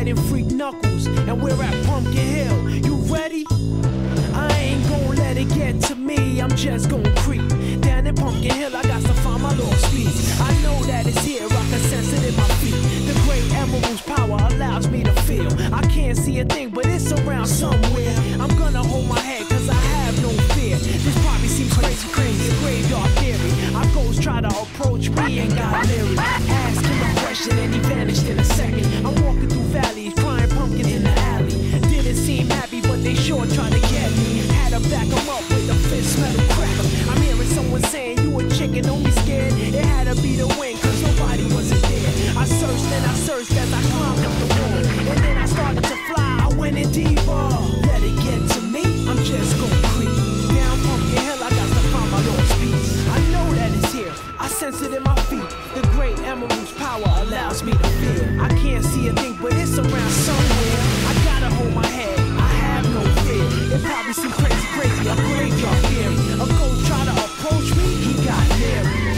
fighting freak knuckles, and we're at Pumpkin Hill. You ready? I ain't gon' let it get to me. I'm just gon' creep down in Pumpkin Hill. I got to find my lost piece. I know that it's here. I can sense it in my feet. The great emerald's power allows me to feel. I can't see a thing, but it's around somewhere. I'm gonna hold my head, cause I have no fear. This probably seems crazy, a graveyard theory. Our ghosts try to approach me and got leery. Ask him a question and he vanished in a second. I'm walking through valleys, crying pumpkin in the alley. Didn't seem happy, but they sure tried to get me. Had to back them up with a fist, smell of crack. I'm hearing someone saying, you a chicken, don't be scared. It had to be the wind, cause nobody wasn't there. I searched and I searched as I climbed up the wall. And then I started to fly, I went in deeper. Let it get to me, I'm just gon' creep down Pumpkin Hill. I got to find my lost piece. I know that it's here, I sense it in my feet. The great emerald's power allows me to feel. I can't see a thing, but it's around somewhere. I gotta hold my head, I have no fear. It probably seems crazy, a graveyard theory. A ghost try to approach me, he got leery.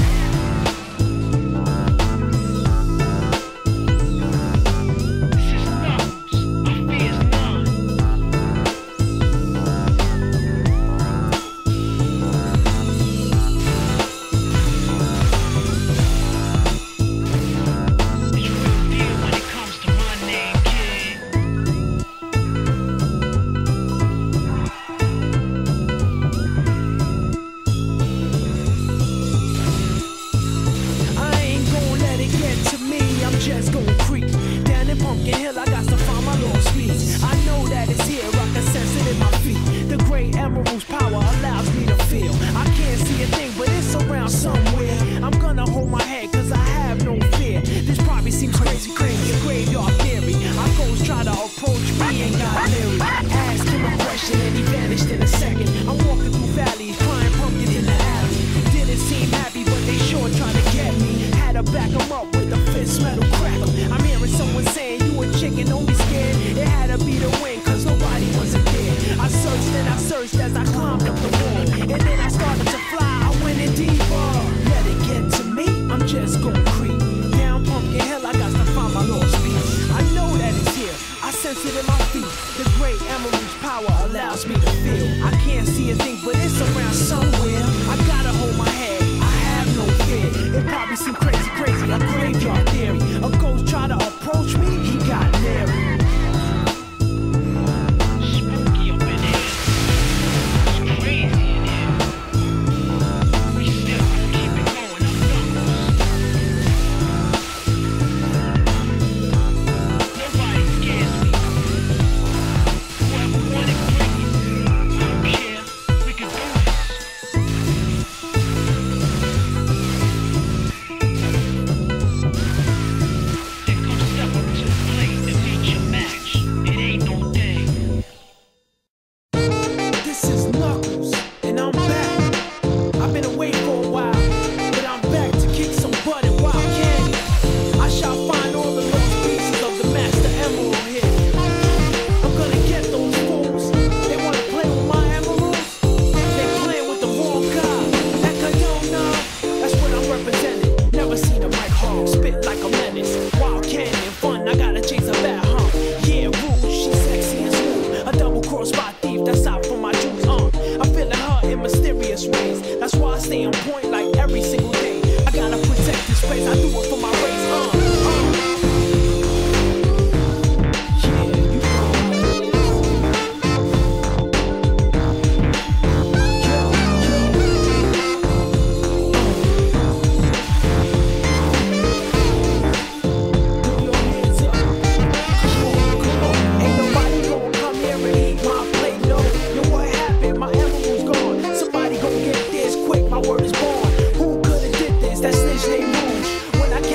Just gon' creep down in Pumpkin Hill. I got to find my lost piece. I know that it's here, I can sense it in my feet. The great emerald's power allows me to feel. I can't see a thing, but it's around somewhere. I'm gonna hold my head, cause I have no fear. This probably seems crazy, a graveyard theory. Our ghosts try to approach me and got leery. Ask him a question and he vanished in a second. I'm walking through valleys, crying pumpkin in the alley. Didn't seem happy, but they sure trying to get me. Had to back them up with a fist, metal crackle. I'm hearing someone saying, you a chicken, don't be scared. It had to be the wind, cause nobody wasn't there. I searched and I searched as I climbed up the wall. And then I started to fly, I went in deeper. Let it get to me, I'm just gon' creep down Pumpkin Hill. I got to find my lost piece. I know that it's here, I sense it in my feet. The great emerald's power allows me to feel. I can't see a thing, but it's around somewhere. I gotta hold my head, I have no fear. It probably seems crazy, a graveyard theory. A ghost try to approach me, he got leery. Spooky up in here. It's crazy in here. We still gonna keep it going, Nobody scares me. Whoever wanted to bring it, I don't care. We can do this. Step up to the plate and meet your match. It ain't no thing. This is Knuckles, and I'm back. I've been away for a while, but I'm back to kick some butt and wild candy. I shall find all the lost pieces of the Master Emerald here. I'm gonna get those fools. They wanna play with my emeralds? They playing with the wrong guy. That Cayona, that's what I'm representing. Never seen a mic hog spit like a menace. Wild candy and fun, I gotta chase a bad hump. Yeah, rude, she's sexy and smooth. A double-cross spot thief, that's out for my juice. I'm feeling her in mysterious ways. That's why I stay on point like every single day. I gotta protect this place, I do it for my race. Yeah, you know how it is. Throw your hands up. Come on. Ain't nobody gonna come here and eat my plate, no. Yo, what happened? My emerald's gone. Somebody gon' get this quick, my word is born. Who could've did this? That snitch named Rouge. When I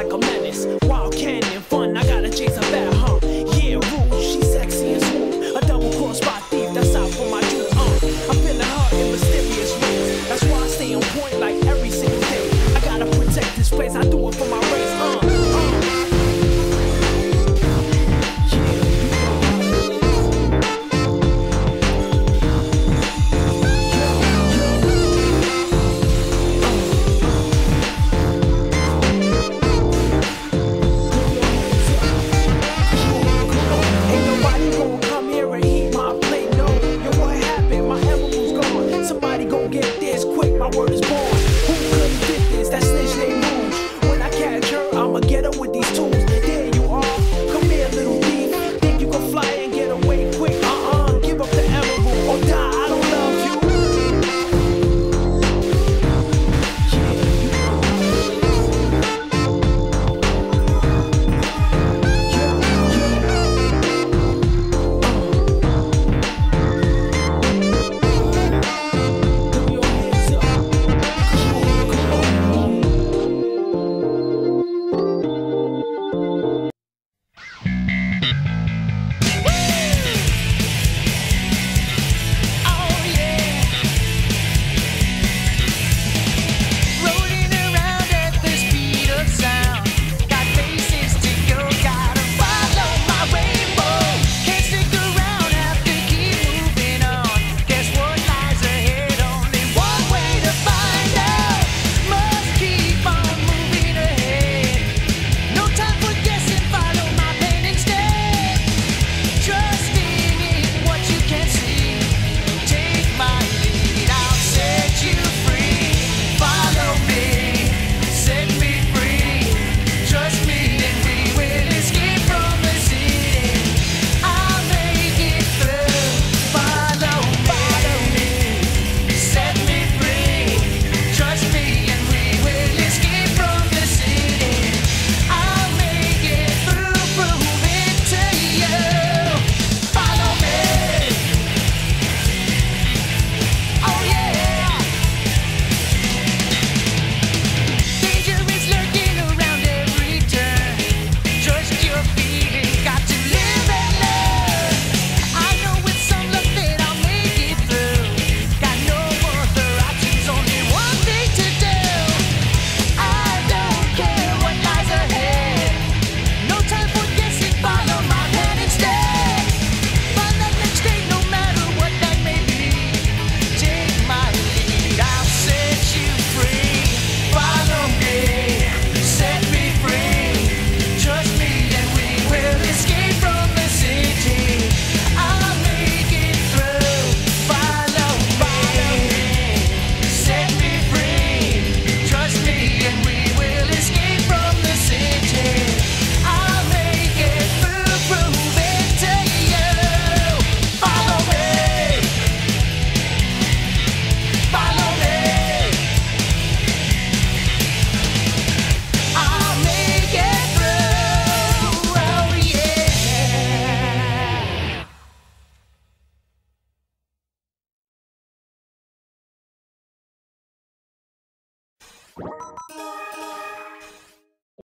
like a menace. Wild